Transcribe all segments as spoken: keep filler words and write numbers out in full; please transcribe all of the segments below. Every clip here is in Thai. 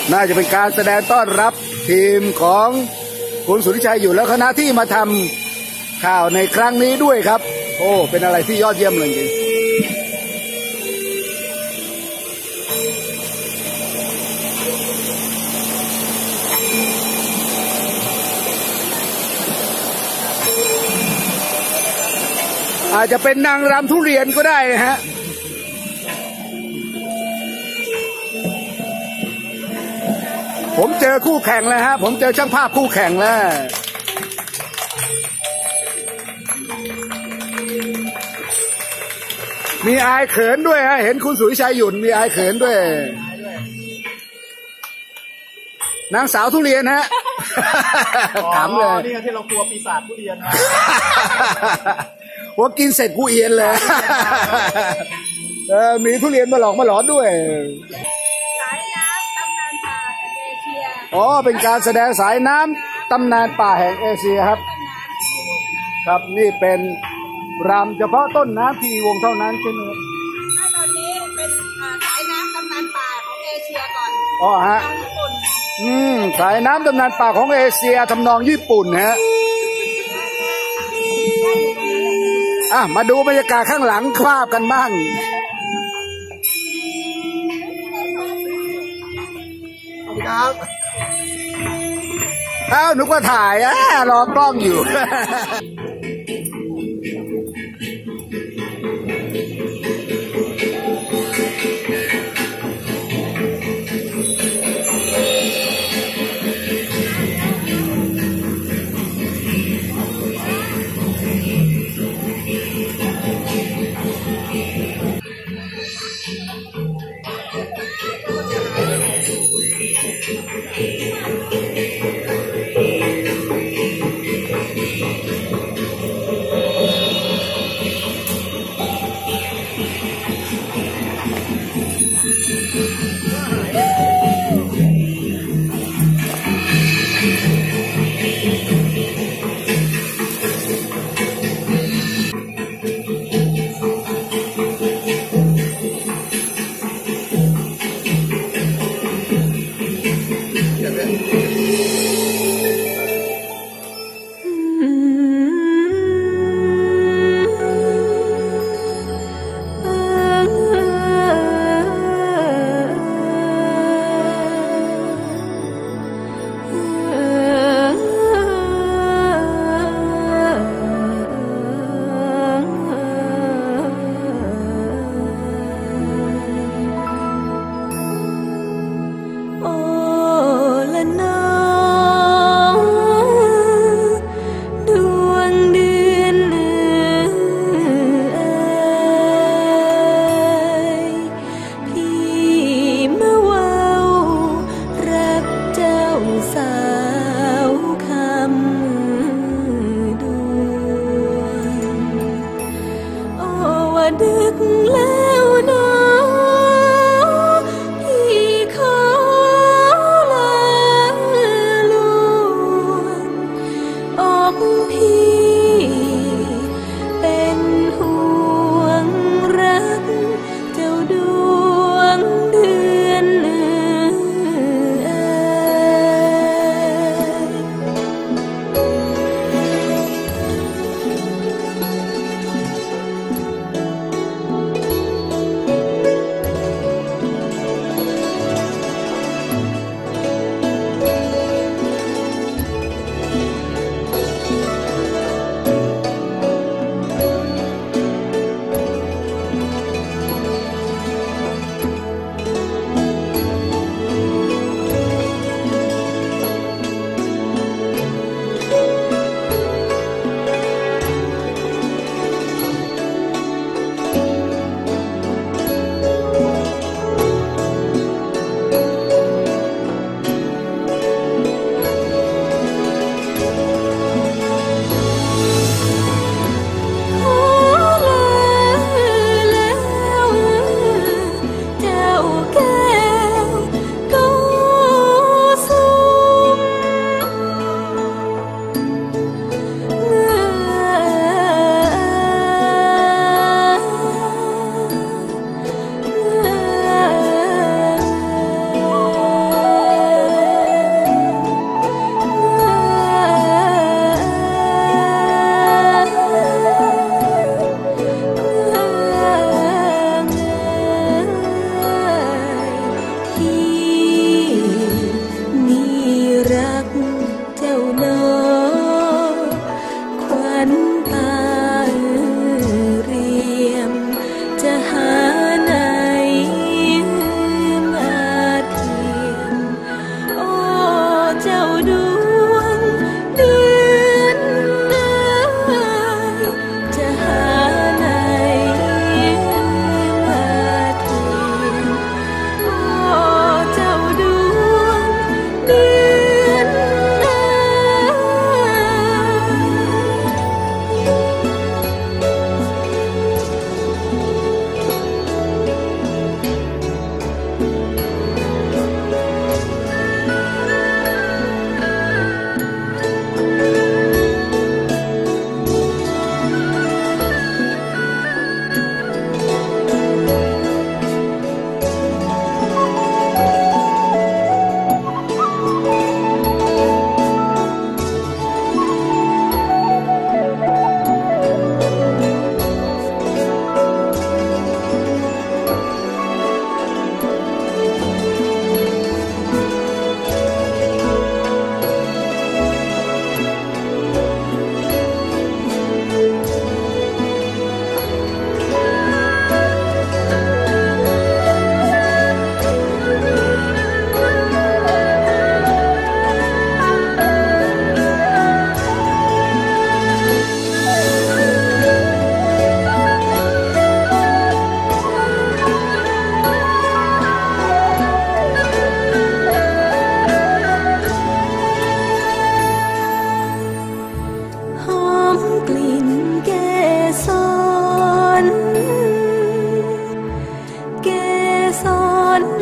น่าจะเป็นการแสดงต้อนรับทีมของคุณสุริชัยอยู่แล้วคณะที่มาทำข่าวในครั้งนี้ด้วยครับโอ้เป็นอะไรที่ยอดเยี่ยมเลยจริงอาจจะเป็นนางรำทุเรียนก็ได้นะฮะผมเจอคู่แข่งแล้วฮะผมเจอช่างภาพคู่แข่งแล้วมีอายเขินด้วยฮะเห็นคุณสุริชัยหยุ่นมีอายเขินด้วยนางสาวทุเรียนฮะถามเลยนี่ที่เรากลัวปีศาจทุเรียนนะว่ากินเสร็จกูเอียนเลยเออมีทุเรียนมาหลอกมาหลอนด้วยสายน้ำตำนานป่าแห่งเอเชียอ๋อเป็นการแสดงสายน้ำตำนานป่าแห่งเอเชียครับครับนี่เป็นรำเฉพาะต้นน้ำทีวงเท่านั้นใช่ไหมตอนนี้เป็นสายน้ำตำนานป่าของเอเชียก่อนอ๋อฮะอืมสายน้ำตำนานป่าของเอเชียทำนองญี่ปุ่นฮะอ่ะมาดูบรรยากาศข้างหลังคราบกันบ้างขอบคุณครับอ้าวนึกว่าถ่ายอ่ะรอกล้องอยู่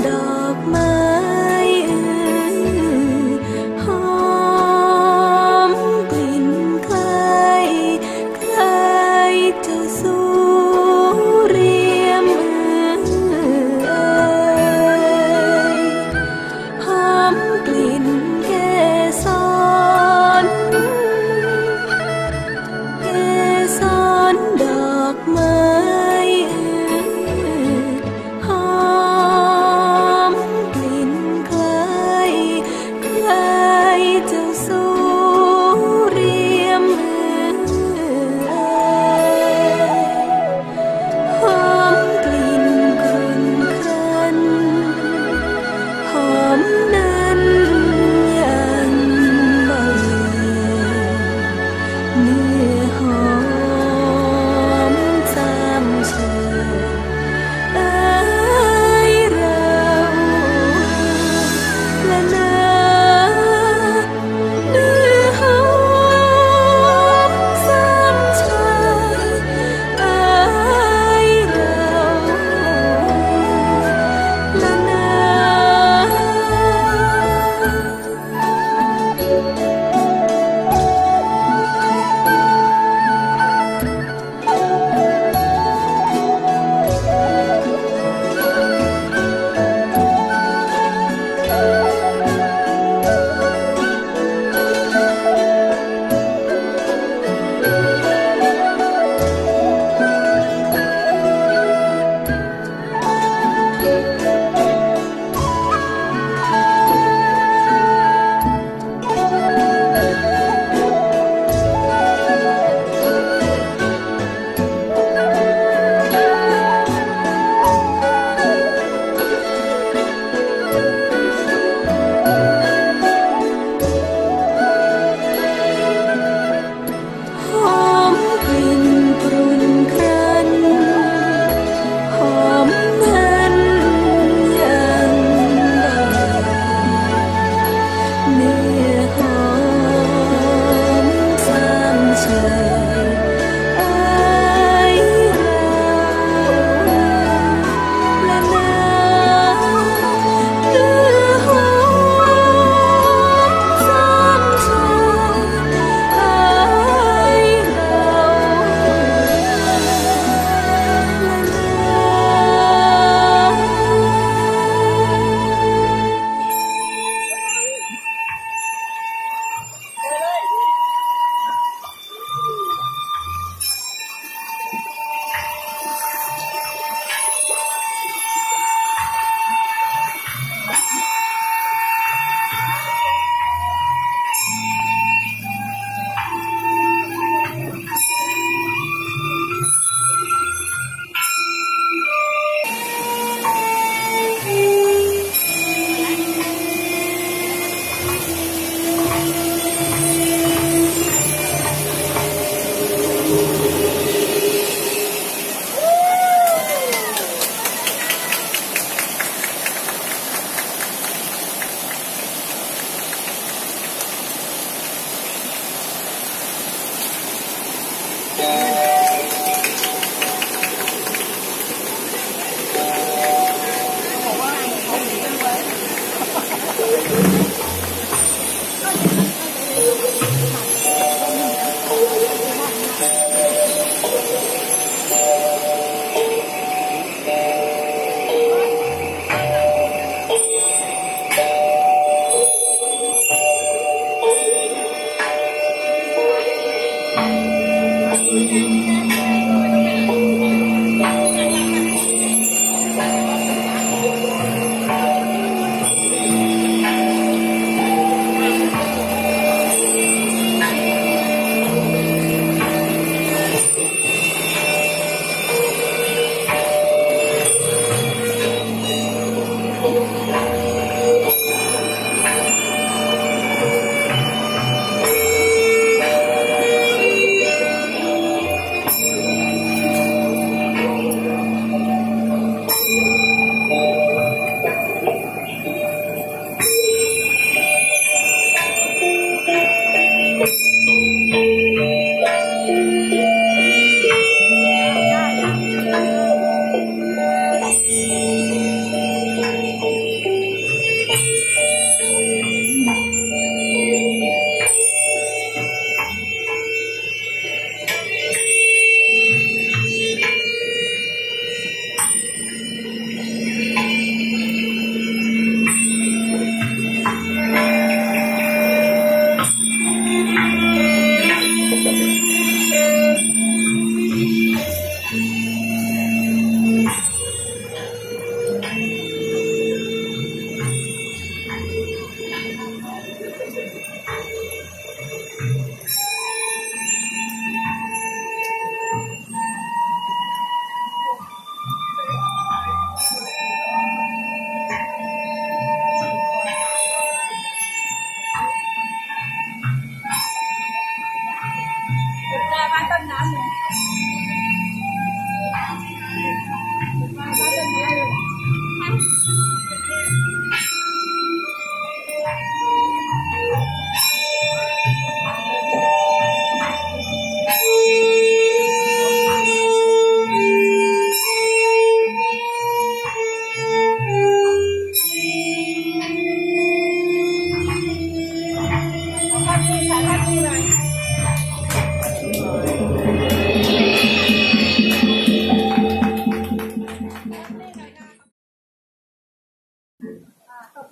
ดอกไม้หอมกลิ่นคล้ายคล้ายเจ้าสุริยมเอ่ยหอมกลิ่นเกสรเกสรดอกไม้หอมกลิ่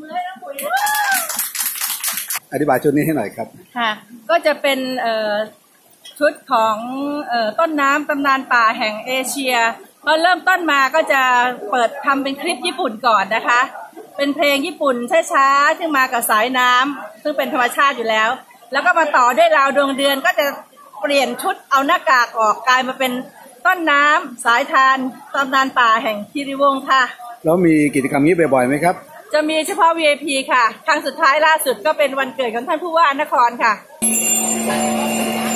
มือให้น้องปุ๋ยด้วยอธิบายชุดนี้ให้หน่อยครับค่ะ ก็จะเป็นเอ่อชุดของเอ่อต้นน้ำตำนานป่าแห่งเอเชียพอเริ่มต้นมาก็จะเปิดทำเป็นคลิปญี่ปุ่นก่อนนะคะ เป็นเพลงญี่ปุ่นช้าๆซึ่งมากับสายน้ำซึ่งเป็นธรรมชาติอยู่แล้วแล้วก็มาต่อด้วยราวดวงเดือนก็จะเปลี่ยนชุดเอาหน้ากากออกกลายมาเป็นต้นน้ำสายทานตำนานป่าแห่งคีรีวงศ์ค่ะแล้วมีกิจกรรมนี้บ่อยๆไหมครับจะมีเฉพาะ วี ไอ พี ค่ะครั้งสุดท้ายล่าสุดก็เป็นวันเกิดของท่านผู้ว่านครค่ะ